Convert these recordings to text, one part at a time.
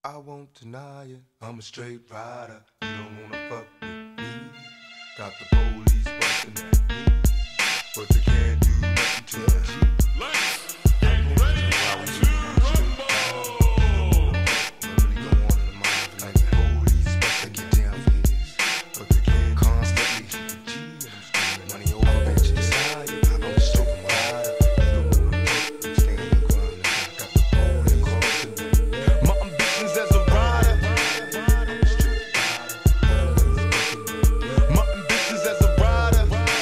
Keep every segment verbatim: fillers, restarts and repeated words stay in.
I won't deny it. I'm a straight rider. You don't wanna fuck with me. Got the police busting at me, but they can't do nothing to the G. Let's get ready to rumble. Really go on in the mind like the police busting get down for his, but they can't constantly hit the G. I'm screaming money over bitches. I'm a straight rider. You don't wanna fuck with me. Stand your ground. Got the police busting at me. My ambitions as a rider. I'm a straight rider. My ambitions as a rider.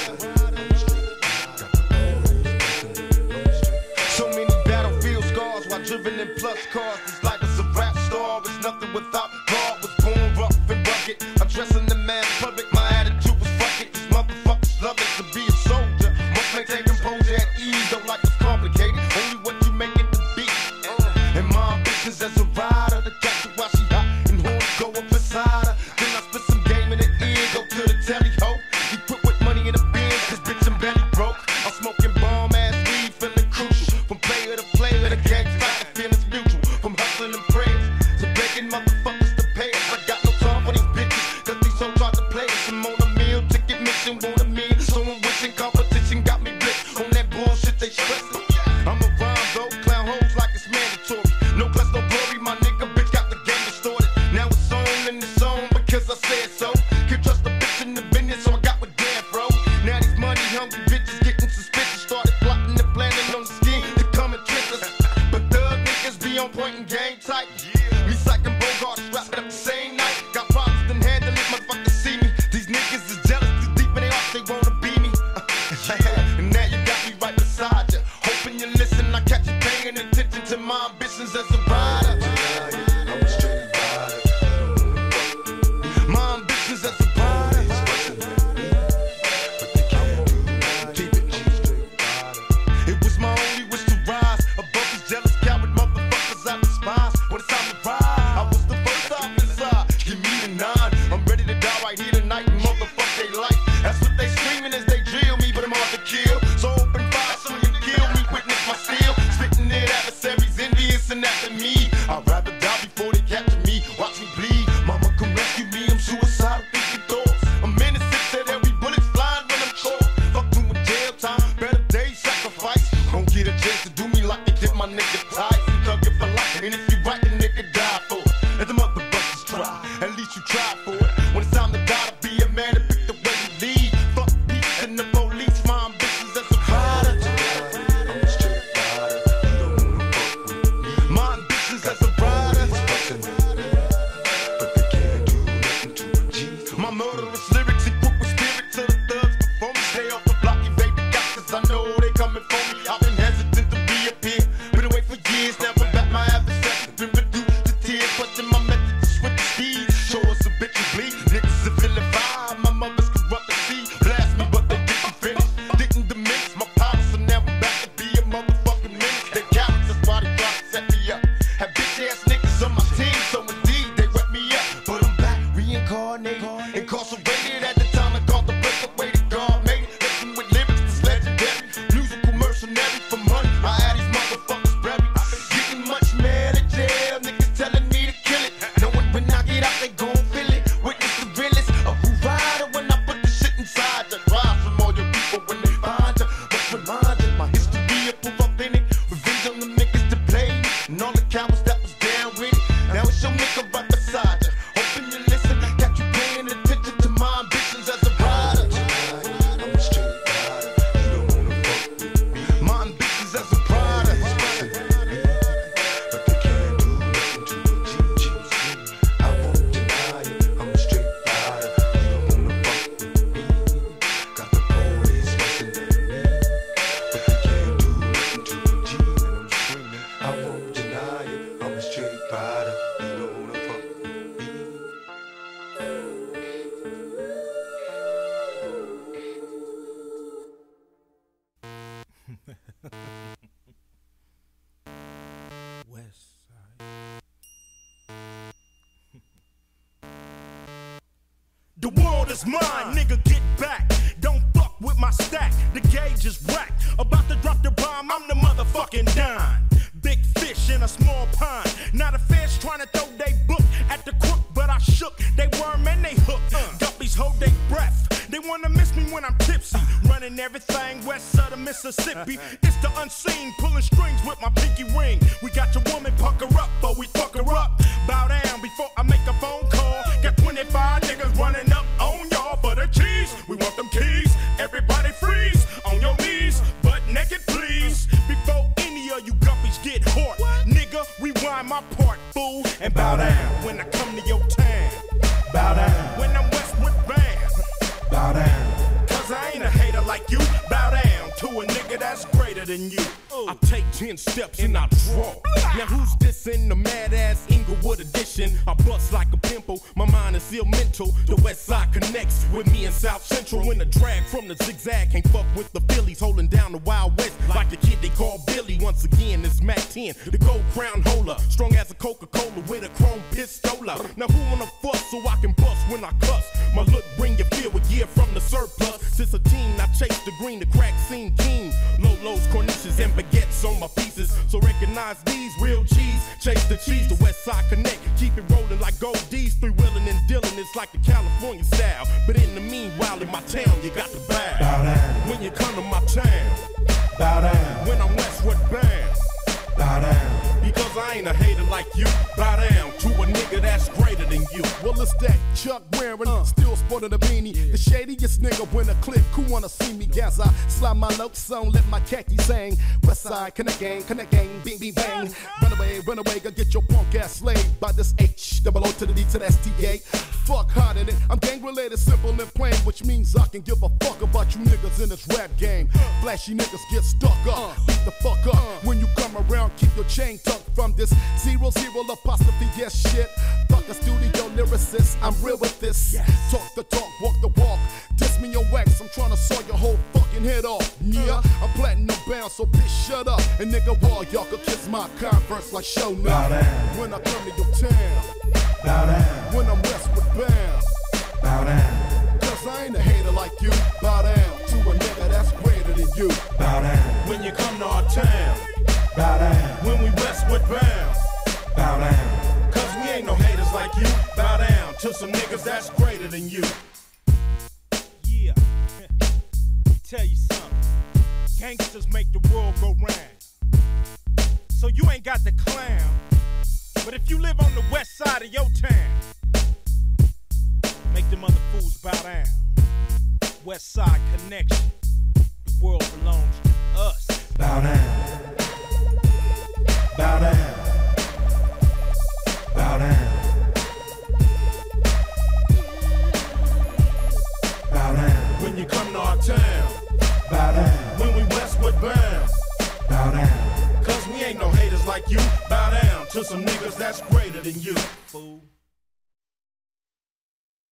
So many battlefield scars while driven in plus cars. This life is a rap star. It's nothing without God. Was born rough and rugged. I'm dressing the man public. My attitude was fuck it. These motherfuckers love it to be a soldier. Must maintain composure at ease. Don't like it's complicated. Only what you make it to be. And my ambitions as a rider. The catch her while she hot and horns go up inside her. Then I spit some game in the ear. Go to the telly ho. You put with money in the bin. Cause bitch I'm belly broke. I'm smoking bomb ass weed. Feeling crucial. From player to player. The gang fight. The feelings mutual. From hustling and prayers to begging motherfuckers to pay us. I got no time for these bitches. Cause these hoes try to play us. I'm on a meal. Ticket mission. Want a meal. So I'm wishing competition got me blitzed. On that bullshit they stressing. I'm a rhyme though. Clown hoes like it's mandatory. No class, no glory. My nigga bitch got the game distorted. Now it's on and it's on because I said so. Can't trust a bitch in the business, so I got with Dan bro. Now these money hungry bitches getting suspicious. Started plotting and planning on the scheme to come and trick us. But thug niggas be on point and game tight. Me psyching Bogart strapped up the same night. Got problems then handle it, motherfuckers see me. These niggas is jealous, too deep in their heart, they wanna be me. And now you got me right beside you. Hoping you listen, I catch you paying attention to my ambitions as a rider. I'm a straight rider. My ambitions as a rider. But they can't do nothing. Keep it straight rider. It was my only wish to rise above these jealous coward motherfuckers I despise. When it's time to ride, I was the first off the side. Give me the nine. I'm ready to die right here tonight and motherfuck they life. That's what they screaming as they drill me, but I'm hard to kill. So open fire so you kill me. Witness my steel. Spitting it adversaries, envious and after me. I'd rather die before they capture me. Watch me bleed. Mama come rescue me. I'm suicidal, thinking thoughts. I'm innocent, said every bullet's flying when I'm caught. Fuck doing jail time. Better days sacrifice. Don't get a chance to do me like they did my nigga Ty. Thug it for life. And if you right, the nigga die for it. Let the motherfuckers try. At least you try for it. When it's time to die, to be a man to pick the way you lead. Fuck peace and the police. My ambitions as a rider. I'm a straight rider. You don't wanna fuck with me. My ambitions as a rider. But they can't do nothing to a G. My murderous lyrics equip with spirit to the thugs before me. Stay off the block, you baby got, cause I know they coming for me. I've been hesitant to be up here. Been away for years, never back my adversary. Been reduced to tears, questing my method to switch the speed. Show us a bitch and bleed. Niggas are feeling fine. My mother's corrupt and see. Blast me, but they didn't finish. Didn't diminish my power, so now I'm back to be a motherfucking menace. They cowards, that's why they try to set me up. Have bitch ass niggas on my team, so indeed they wet me up. But I'm back, reincarnated, incarcerated at the time I called the breakaway to God made it. Listen with lyrics that's legendary. Musical mercenary for money. I had these motherfuckers buried. Getting much mad at jail, niggas telling me to kill it. Knowing when I get out, they gon' feel it. Witness the realest of who rider when I put the shit inside you. Rise from all your people when they find you. Must remind you, my history of proof authentic. Revenge on the niggas that played me. And all the cowards that was down with it. Now it's your nigga right beside you. Hoping you listen, got you paying attention to my ambitions as a rider. I'm a straight rider. You don't wanna fuck with me. My ambitions as a rider. But they can't do nothing to a G. I won't deny it. I'm a straight rider. You don't wanna fuck with me. Got the police rushing at me. But they can't do nothing to a G. And I'm screaming. I won't deny it. I'm a straight rider. You don't wanna fuck with me. West Side. The world is mine, nigga, get back. Don't fuck with my stack, the gauge is whacked. About to drop the bomb, I'm the motherfucking dime. Big fish in a small pond, not a fish trying to throw they and everything west of the Mississippi. It's the unseen, pulling strings with my pinky ring. We got your woman, pucker up, but we fuck her up. Bow down before I make a phone call. Got twenty-five niggas running up on y'all for the keys. We want them keys. Everybody freeze on your knees, butt naked, please. Before any of you guppies get hot, nigga, rewind my part, fool, and bow down when I come to your town. Bow down when I'm Westwood Bound. Bow down, cause I ain't a hater like you. Bow down to a nigga that's greater than you. I take ten steps and I draw. Now who's this in the mad ass Inglewood edition? I bust like a pimple, my mind is ill mental. The West Side connects with me in South Central. When the drag from the zigzag can't fuck with the Phillies, holding down the Wild West like the kid they call Billy. Once again, it's Mac ten, the gold crown holder, strong as a Coca-Cola with a chrome pistola. Now who wanna fuss so I can bust when I cuss? My look bring you feel a year from the surplus. Since a teen, I chase the green, the crack scene keen. Lolos, corniches, and baguettes on my pieces. So recognize these real cheese. Chase the cheese, the West Side connect. Keep it rolling like gold D's. Three wheeling and dealing, it's like the California style. But in the meanwhile, in my town, you got to bow. Bow down. When you come to my town. Bow down. When I'm Westwood Bound. Bow down. Because I ain't a hater like you. Bow down to a nigga that's greater than you. Well, it's that Chuck wearing, uh. still sporting a beanie. Yeah. The shadiest nigga when a clip, who wanna see me? Gas I slide my notes on, let my khakis hang. West Side, connect gang, connect gang, bing, bing, bang. Run away, run away, go get your punk ass slayed by this H, double O to the D to the S T A. Fuck harder than I'm gang related, simple and plain, which means I can give a fuck about you niggas in this rap game. Flashy niggas get stuck up, beat the fuck up. When you come around, keep your chain tucked from this zero zero apostrophe yes shit. Fuck a studio lyricist, I'm real with this. Yes. Talk the talk, walk the walk. Diss me your wax, I'm trying to saw your whole fucking head off. Yeah, I'm platinum bound, so bitch shut up. And nigga, wall y'all could kiss my Converse like show now. When I come to your town, bow down. When I'm Westwood Bound, bow down. Cause I ain't a hater like you. Bow down to a nigga that's greater than you. Bow down. When you come to our town, bow down. When we Westwood Bound, bow down. Cause we ain't no haters like you. Bow down to some niggas that's greater than you. Yeah, tell you something. Gangsters make the world go round. So you ain't got the clown. But if you live on the west side of your town, make them other fools bow down. West Side connection. The world belongs to us. Bow down. Bow down. Bow down. Bow down. When you come to our town, bow down. When we Westwood Bound, bow down. Cause we ain't no haters like you. Bow down to some niggas that's greater than you. Fool.